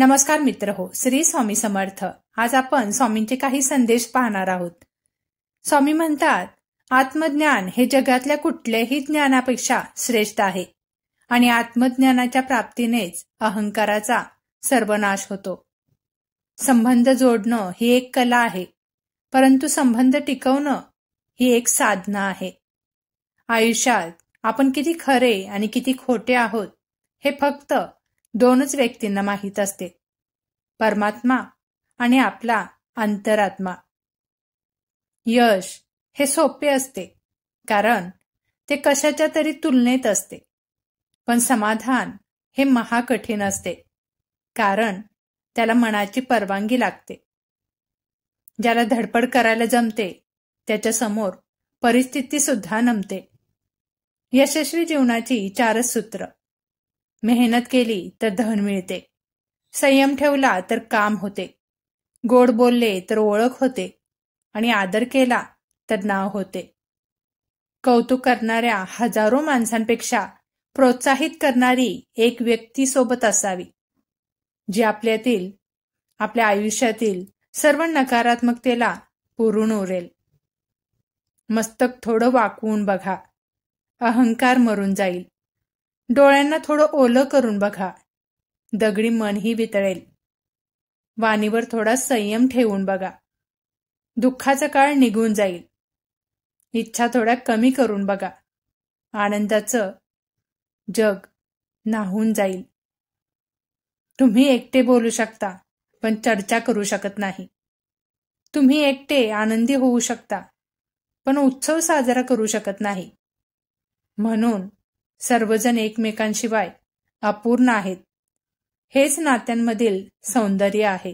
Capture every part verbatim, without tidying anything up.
नमस्कार मित्र हो, श्री स्वामी समर्थ। आज आपण स्वामींचे काही संदेश पाहणार आहोत। स्वामी म्हणतात, आत्मज्ञान हे जगातल्या कुठल्याही ज्ञानापेक्षा श्रेष्ठ आहे आणि आत्मज्ञानाच्या प्राप्तीनेच अहंकाराचा सर्वनाश होतो। संबंध जोडणं ही एक कला आहे, परंतु संबंध टिकवणं ही एक साधना आहे। आयुष्यात आपण किती खरे आणि किती खोटे आहोत हे फक्त दोनच व्यक्तींना माहीत असते, परमात्मा आणि आपला अंतरात्मा। यश हे सोपे असते, कारण ते कशाच्या तरी तुलनेत असते, पण समाधान हे महाकठीण असते, कारण त्याला मनाची परवानगी लागते। ज्याला धडपड करायला जमते त्याच्या समोर परिस्थिती सुद्धा नमते। यशस्वी जीवनाची चारच सूत्र: मेहनत केली तर धन मिळते, संयम ठेवला तर काम होते, गोड बोलले तर ओळख होते आणि आदर केला तर नाव होते। कौतुक करणाऱ्या हजारो माणसांपेक्षा प्रोत्साहित करणारी एक व्यक्ती सोबत असावी, जी आपल्यातील आपल्या आयुष्यातील सर्व नकारात्मकतेला पुरून उरेल। मस्तक थोडं वाकवून बघा, अहंकार मरून जाईल। डोळ्यांना थोडं ओलं करून बघा, दगडी मनही वितळेल। वाणीवर थोडा संयम ठेवून बघा, दुःखाचा काळ निघून जाईल। इच्छा थोड्या कमी करून बघा, आनंदाचं जग न्हाऊन जाईल। तुम्ही एकटे बोलू शकता, पण चर्चा करू शकत नाही। तुम्ही एकटे आनंदी होऊ शकता, पण उत्सव साजरा करू शकत नाही। म्हणून सर्वजण एकमेकांशिवाय अपूर्ण आहेत, हेच नात्यांमधील सौंदर्य आहे।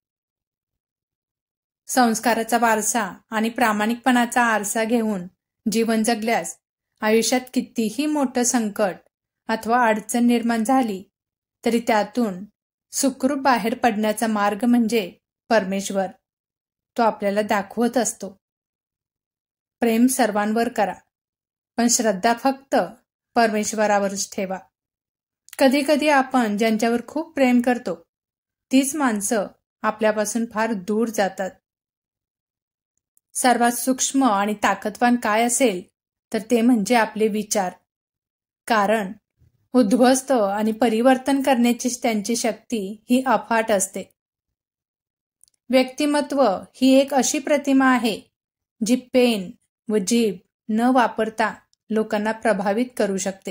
संस्काराचा वारसा आणि प्रामाणिकपणाचा आरसा घेऊन जीवन जगल्यास आयुष्यात कितीही मोठं संकट अथवा अडचण निर्माण झाली तरी त्यातून सुखरूप बाहेर पडण्याचा मार्ग म्हणजे परमेश्वर। तो आपल्याला दाखवत असतो। प्रेम सर्वांवर करा, पण श्रद्धा फक्त परमेश्वरावरच ठेवा। कधी कधी आपण ज्यांच्यावर खूप प्रेम करतो तीच माणसं आपल्यापासून फार दूर जातात। सर्वात सूक्ष्म आणि ताकदवान काय असेल तर ते म्हणजे आपले विचार, कारण उद्ध्वस्त आणि परिवर्तन करण्याची त्यांची शक्ती ही अफाट असते। व्यक्तिमत्व ही एक अशी प्रतिमा आहे जी पेन व जीभ न वापरता लोकांना प्रभावित करू शकते।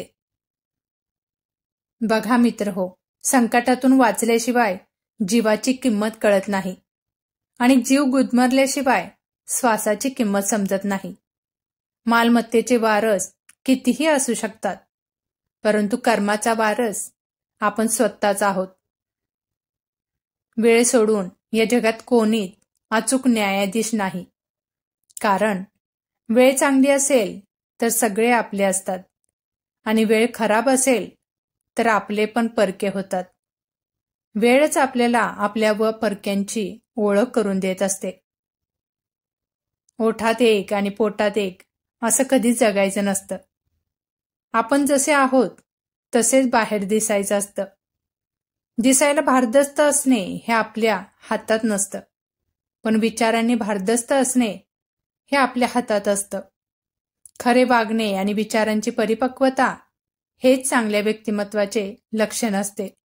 बघा मित्र हो, संकटातून वाचल्याशिवाय जीवाची किंमत कळत नाही आणि जीव गुदमरल्याशिवाय श्वासाची किंमत समजत नाही। मालमत्तेचे वारस कितीही असू शकतात, परंतु कर्माचा वारस आपण स्वतःच आहोत। वेळ सोडून या जगात कोणीच अचूक न्यायाधीश नाही, कारण वेळ चांगली असेल तर सगळे आपले असतात आणि वेळ खराब असेल तर आपले पण परके होतात। वेळच आपल्याला आपल्या व परक्यांची ओळख करून देत असते। ओठात एक आणि पोटात एक असं कधीच जगायचं नसतं। आपण जसे आहोत तसेच बाहेर दिसायचं असतं। दिसायला भारदस्त असणे हे आपल्या हातात नसतं, पण विचारांनी भारदस्त असणे हे आपल्या हातात असतं। खरे वागणे आणि विचारांची परिपक्वता हेच चांगल्या व्यक्तिमत्वाचे लक्षण असते।